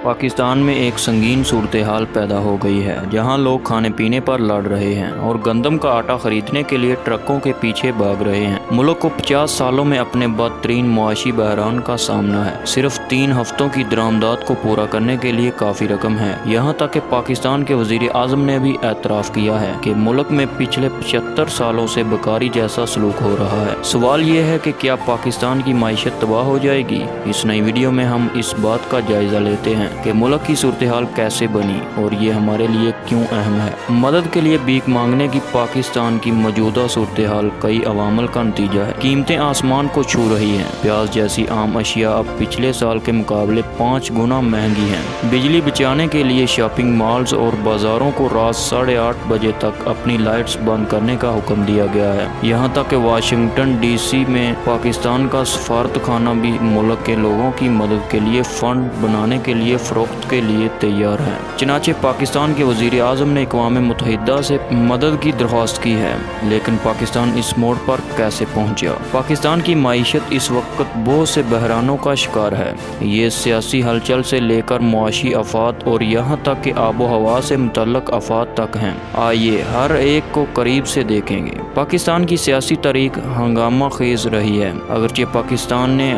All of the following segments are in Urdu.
پاکستان میں ایک سنگین صورتحال پیدا ہو گئی ہے جہاں لوگ کھانے پینے پر لڑ رہے ہیں اور گندم کا آٹا خریدنے کے لیے ٹرکوں کے پیچھے بھاگ رہے ہیں۔ ملک کو 50 سالوں میں اپنے بدترین معاشی بحران کا سامنا ہے۔ صرف 3 ہفتوں کی درآمدات کو پورا کرنے کے لیے کافی رقم ہے، یہاں تک کہ پاکستان کے وزیر اعظم نے بھی اعتراف کیا ہے کہ ملک میں پچھلے 75 سالوں سے بیکاری جیسا سلوک ہو رہا ہے۔ سوال یہ ہے کہ کیا پاکستان کی معیشت تباہ ہو جائے گی؟ اس نئی ویڈیو میں ہم اس بات کا جائزہ لیتے ہیں کہ ملک کی صورتحال کیسے بنی اور یہ ہمارے لیے کیوں اہم ہے۔ مدد کے لیے بھیک مانگنے کی پاکستان کی موجودہ صورتحال کئی عوامل کا نتیجہ ہے۔ قیمتیں آسمان کو چھو رہی ہیں۔ پیاز جیسی عام اشیاء اب پچھلے سال کے مقابلے 5 گنا مہنگی ہیں۔ بجلی بچانے کے لیے شاپنگ مالز اور بازاروں کو رات 8:30 بجے تک اپنی لائٹس بند کرنے کا حکم دیا گیا ہے۔ یہاں تک کہ واشنگٹن ڈی سی میں پاکستان کا سفارت خانہ بھی ملک کے لوگوں کی مدد کے لیے فنڈ بنانے کے لیے فروخت کے لیے تیار ہے۔ چنانچہ پاکستان کے وزیر اعظم نے اقوام متحدہ سے مدد کی درخواست کی ہے، لیکن پاکستان اس موڑ پر کیسے پہنچا؟ پاکستان کی معیشت اس وقت بہت سے بحرانوں کا شکار ہے۔ یہ سیاسی ہلچل سے لے کر معاشی آفات اور یہاں تک کہ آب و ہوا سے متعلق آفات تک ہیں۔ آئیے ہر ایک کو قریب سے دیکھیں گے۔ پاکستان کی سیاسی تاریخ ہنگامہ خیز رہی ہے۔ اگرچہ پاکستان نے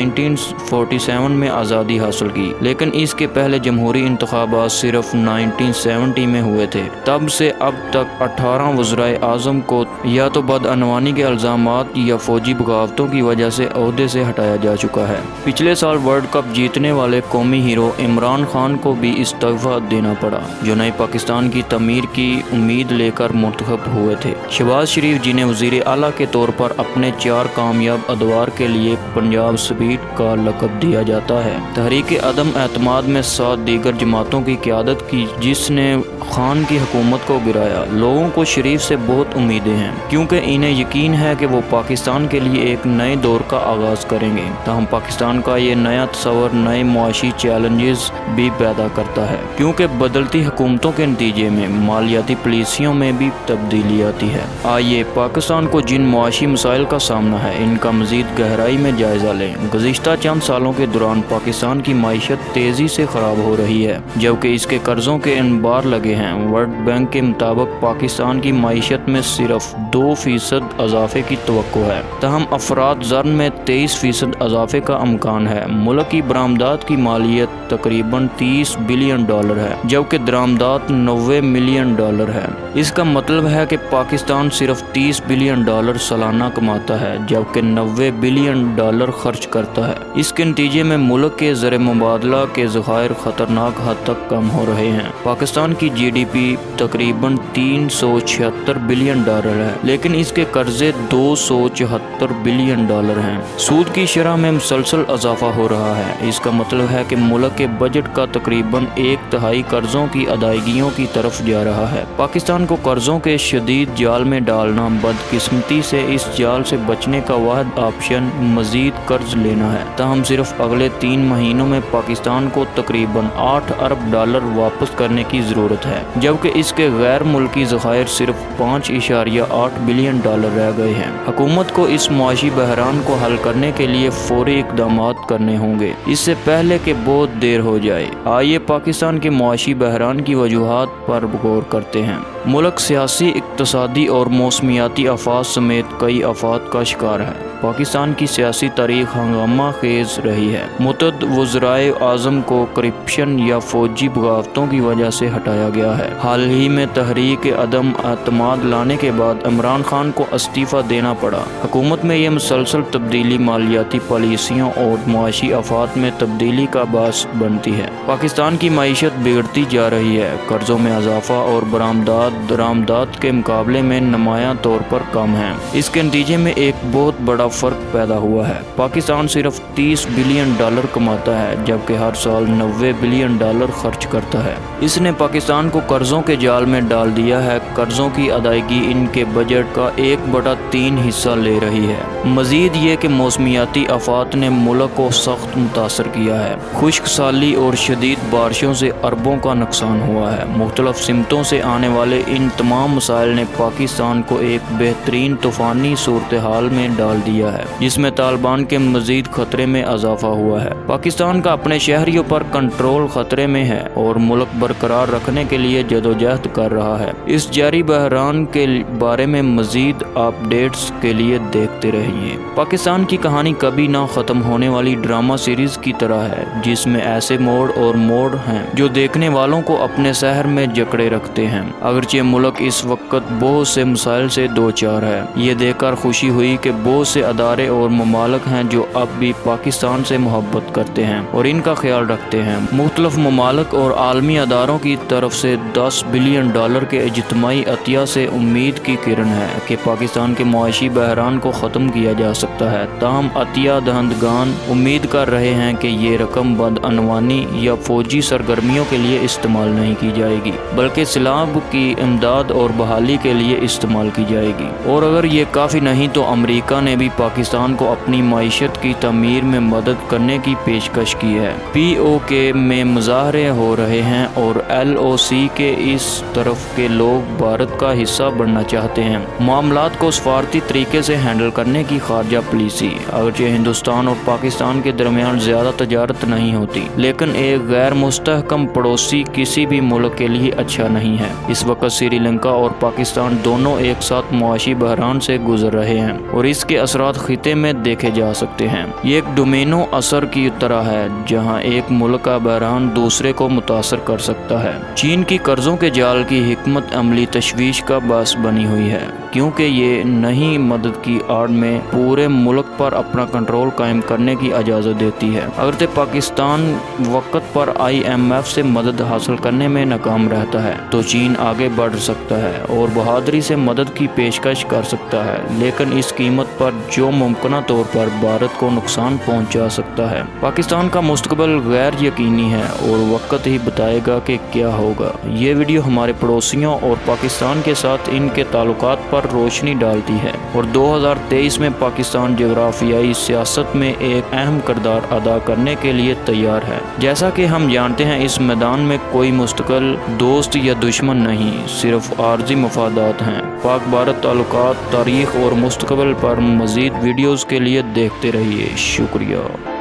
1947 میں آزادی حاصل کی، لیکن اس کے پہلے جمہوری انتخابات صرف 1970 میں ہوئے تھے۔ تب سے اب تک 18 وزرائے اعظم کو یا تو بدعنوانی کے الزامات یا فوجی بغاوتوں کی وجہ سے عہدے سے ہٹایا جا چکا ہے۔ پچھلے سال ورلڈ کپ جیتنے والے قومی ہیرو عمران خان کو بھی استعفیٰ دینا پڑا، جو نئے پاکستان کی تعمیر کی امید لے کر منتخب ہوئے تھے۔ شہباز شریف، جنہیں وزیر اعلیٰ کے طور پر اپنے 4 کامیاب ادوار کے لیے پنجاب سپیڈ کا لقب دیا جاتا ہے، تحریک عدم اعتماد میں 7 دیگر جماعتوں کی قیادت کی جس نے خان کی حکومت کو گرایا۔ لوگوں کو شریف سے بہت امیدیں ہیں کیونکہ انہیں یقین ہے کہ وہ پاکستان کے لیے ایک نئے دور کا آغاز کریں گے۔ تاہم پاکستان کا یہ نیا تصور نئے معاشی چیلنجز بھی پیدا کرتا ہے، کیونکہ بدلتی حکومتوں کے نتیجے میں مالیاتی پالیسیوں میں بھی تبدیلی آتی ہے۔ آئیے پاکستان کو جن معاشی مسائل کا سامنا ہے ان کا مزید گہرائی میں جائزہ لیں۔ گزشتہ چند سالوں کے دوران پاکستان کی معیشت تیزی سے خراب ہو رہی ہے، جبکہ اس کے قرضوں کے انبار لگے ہیں۔ ورلڈ بینک کے مطابق پاکستان کی معیشت میں صرف 2% اضافے کی توقع ہے، تاہم افراط زر میں 23% اضافے کا امکان ہے۔ ملک کی برآمدات کی مالیت تقریباً $30 بلین ہے، جبکہ درآمدات $90 ملین ہے۔ اس کا مطلب ہے کہ پاکستان صرف $30 بلین سالانہ کماتا ہے، جبکہ $90 بلین خرچ کرتا ہے۔ اس کے نتیجے میں ملک کے زر مبادلہ کے ذخائر خطرناک حد تک کم ہو رہے ہیں۔ پاکستان کی GDP تقریباً $376 بلین ہے، لیکن اس کے قرضے $274 بلین ہیں۔ سود کی شرح میں مسلسل اضافہ ہو رہا ہے۔ اس کا مطلب ہے کہ ملک کے بجٹ کا تقریباً 1/3 قرضوں کی ادائیگیوں کی طرف جا رہا ہے۔ پاکستان کو قرضوں کے شدید جال میں ڈالنا بدقسمتی سے اس جال سے بچنے کا واحد آپشن مزید قرض لینا ہے۔ تاہم صرف اگلے 3 مہینوں میں پاکستان کو تقریباً $8 ارب واپس کرنے کی ضرورت ہے، جبکہ اس کے غیر ملکی ذخائر صرف $5.8 بلین رہ گئے ہیں۔ حکومت کو اس معاشی بحران کو حل کرنے کے لیے فوری اقدامات کرنے ہوں گے، اس سے پہلے کہ بہت دیر ہو جائے۔ آئیے پاکستان کے معاشی بحران کی وجوہات پر غور کرتے ہیں۔ ملک سیاسی، اقتصادی اور موسمیاتی آفات سمیت کئی آفات کا شکار ہے۔ پاکستان کی سیاسی تاریخ ہنگامہ خیز رہی ہے۔ متعدد وزرائے اعظم کو کرپشن یا فوجی بغاوتوں کی وجہ سے ہٹایا گیا ہے۔ حال ہی میں تحریک عدم اعتماد لانے کے بعد عمران خان کو استعفیٰ دینا پڑا۔ حکومت میں یہ مسلسل تبدیلی مالیاتی پالیسیوں اور معاشی آفات میں تبدیلی کا باعث بنتی ہے۔ پاکستان کی معیشت بگڑتی جا رہی ہے۔ قرضوں میں اضافہ اور درآمدات کے مقابلے میں نمایاں طور پر کم ہیں۔ اس کے نتیجے میں ایک بہت بڑا فرق پیدا ہوا ہے۔ پاکستان صرف $30 بلین کماتا ہے، جبکہ ہر سال $90 بلین خرچ کرتا ہے۔ اس نے پاکستان کو قرضوں کے جال میں ڈال دیا ہے۔ قرضوں کی ادائیگی ان کے بجٹ کا 1/3 حصہ لے رہی ہے۔ مزید یہ کہ موسمیاتی آفات نے ملک کو سخت متاثر کیا ہے۔ خشک سالی اور شدید بارشوں سے اربوں کا نقصان ہوا ہے۔ مختلف سمتوں سے آنے والے ان تمام مسائل نے پاکستان کو ایک بہترین طوفانی صورتحال میں ڈال دیا किया है, जिसमें तालिबान के मजीद खतरे में इजाफा हुआ है। पाकिस्तान का अपने शहरियों पर कंट्रोल खतरे में है और मुल्क बरकरार रखने के लिए जदोजहद कर रहा है। इस जारी बहरान के बारे में मजीद अपडेट्स के लिए देखते रहिए। पाकिस्तान की कहानी कभी ना खत्म होने वाली ड्रामा सीरीज की तरह है, जिसमें ऐसे मोड़ और मोड़ हैं जो देखने वालों को अपने शहर में जकड़े रखते हैं। अगरचे मुल्क इस वक्त बहुत से मसाइल से दो चार है, ये देखकर खुशी हुई कि बहुत से अदारे और ममालिक हैं जो अब भी पाकिस्तान से मोहब्बत करते हैं और इनका ख्याल रखते हैं। मुख्तलिफ ममालिक और आलमी अदारों की तरफ से $10 बिलियन के इज्तिमाई अतिया से उम्मीद की किरण है कि पाकिस्तान के मुआशी बहरान को ख़त्म किया जा सकता है। ताहम अतिया दहंदगान उम्मीद कर रहे हैं कि ये रकम बदअनवानी या फौजी सरगर्मियों के लिए इस्तेमाल नहीं की जाएगी, बल्कि सैलाब की इमदाद और बहाली के लिए इस्तेमाल की जाएगी। और अगर ये काफ़ी नहीं तो अमेरिका ने भी पाकिस्तान को अपनी माइशत की तमीर में मदद करने की पेशकश की है। POK में मुजाहरे हो रहे हैं और LOC के इस तरफ के लोग भारत का हिस्सा बनना चाहते हैं। मामलात को सफारती तरीके से हैंडल करने की खारजा पॉलिसी। अगरचे हिंदुस्तान और पाकिस्तान के दरमियान ज़्यादा तजारत नहीं होती, लेकिन एक गैर मुस्तहकम पड़ोसी किसी भी मुल्क के लिए अच्छा नहीं है। इस वक्त श्रीलंका और पाकिस्तान दोनों एक साथ मुआशी बहरान से गुजर रहे हैं और इसके असरात खिते में देखे जा सकते हैं। ये एक डोमेनो असर की तरह है, जहां एक मुल्क का बहरान दूसरे को मुतासर कर सकता है। चीन की कर्जों के जाल की हिकमत अमली तशवीश का बास बनी हुई है, क्योंकि ये नई मदद की आड़ में पूरे मुल्क पर अपना कंट्रोल कायम करने की इजाज़त देती है। अगर पाकिस्तान वक्त पर IMF से मदद हासिल करने में नाकाम रहता है तो चीन आगे बढ़ सकता है और बहादुरी से मदद की पेशकश कर सकता है, लेकिन इस कीमत पर जो मुमकिन तौर पर भारत को नुकसान पहुंचा सकता है। पाकिस्तान का मुस्तकबिल गैर यकीनी है और वक्त ही बताएगा कि क्या होगा। ये वीडियो हमारे पड़ोसियों और पाकिस्तान के साथ इनके ताल्लुकात पर रोशनी डालती है और 2023 में पाकिस्तान जोग्राफियाई सियासत में एक अहम किरदार अदा करने के लिए तैयार है। जैसा कि हम जानते हैं, इस मैदान में कोई मुस्तकिल दोस्त या दुश्मन नहीं, सिर्फ आर्जी मफादात हैं। पाक भारत ताल्लुकात, तारीख और मुस्तकबिल पर मज़ीद वीडियोज़ के लिए देखते रहिए। शुक्रिया।